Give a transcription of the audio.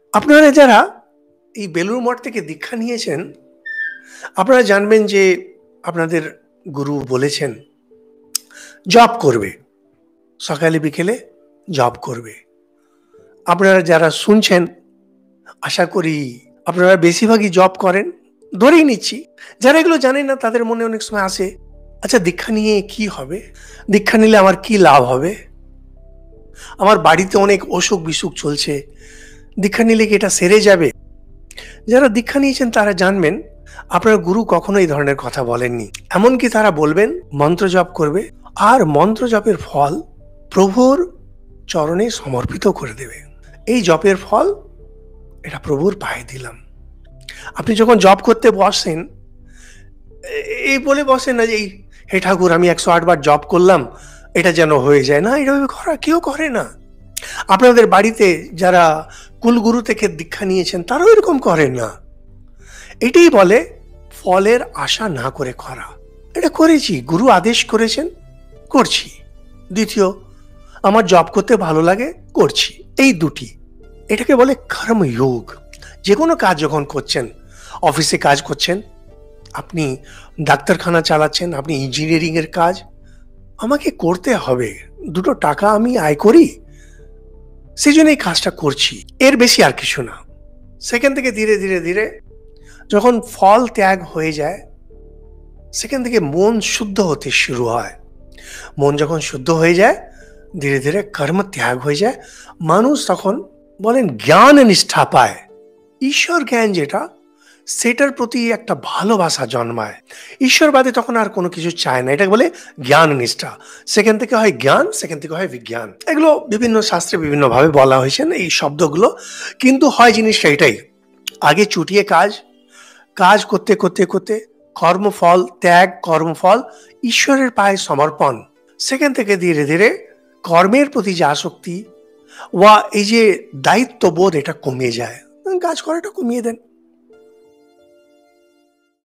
আপনারা যারা এই বেলুড় মঠ থেকে দীক্ষা নিয়েছেন, আপনারা জানবেন যে আপনাদের গুরু বলেছেন জপ করবে, সকালে বিকেলে জপ করবে। আপনারা যারা শুনছেন, আশা করি আপনারা বেশিরভাগই জব করেন, ধরেই নিচ্ছি। যারা এগুলো জানেন না তাদের মনে অনেক সময় আসে, আচ্ছা দীক্ষা নিয়ে কি হবে, দীক্ষা নিলে আমার কি লাভ হবে, আমার বাড়িতে অনেক অসুখ বিসুখ চলছে, দীক্ষা নিলে কি এটা সেরে যাবে? যারা দীক্ষা নিয়েছেন তারা জানবেন আপনার গুরু কখনো এই ধরনের কথা বলেননি। এমনকি তারা বলবেন মন্ত্র জপ করবে, আর মন্ত্র জপের ফল প্রভুর চরণে সমর্পিত করে দেবে। এই জপের ফল এটা প্রভুর পায়ে দিলাম। আপনি যখন জপ করতে বসেন, এই বলে বসেন না যে এই হে ঠাকুর আমি 108 বার জপ করলাম, এটা যেন হয়ে যায় না, এভাবে করা কেউ করে না। আপনাদের বাড়িতে যারা কুলগুরু থেকে দীক্ষা নিয়েছেন তারাও এরকম করেন না। এটাই বলে ফলের আশা না করে করা। এটা করেছি, গুরু আদেশ করেছেন, করছি। দ্বিতীয়, আমার জব করতে ভালো লাগে, করছি। এই দুটি, এটাকে বলে কর্মযোগ। যে কোনো কাজ যখন করছেন, অফিসে কাজ করছেন, আপনি ডাক্তারখানা চালাচ্ছেন, আপনি ইঞ্জিনিয়ারিংয়ের কাজ, আমাকে করতে হবে, দুটো টাকা আমি আয় করি, সেই জন্য এই কাজটা করছি, এর বেশি আর কিছু না। সেখান থেকে ধীরে ধীরে ধীরে যখন ফল ত্যাগ হয়ে যায়, সেখান থেকে মন শুদ্ধ হতে শুরু হয়। মন যখন শুদ্ধ হয়ে যায়, ধীরে ধীরে কর্ম ত্যাগ হয়ে যায়, মানুষ তখন বলেন জ্ঞান নিষ্ঠা পায়। ঈশ্বর জ্ঞান যেটা, সেটার প্রতি একটা ভালোবাসা জন্মায়। ঈশ্বরবাদী তখন আর কোনো কিছু চায় না, এটাকে বলে জ্ঞান নিষ্ঠা। সেখান থেকে হয় জ্ঞান, সেখান থেকে হয় বিজ্ঞান। এগুলো বিভিন্ন শাস্ত্রে বিভিন্নভাবে বলা হয়েছে এই শব্দগুলো, কিন্তু হয় জিনিসটা এটাই। আগে চুটিয়ে কাজ, কাজ করতে করতে করতে কর্মফল ত্যাগ, কর্মফল ঈশ্বরের পায়ে সমর্পণ। সেখান থেকে ধীরে ধীরে কর্মের প্রতি যে আসক্তি বা এই যে দায়িত্ববোধ, এটা কমিয়ে যায়, কাজ করাটা কমিয়ে দেন।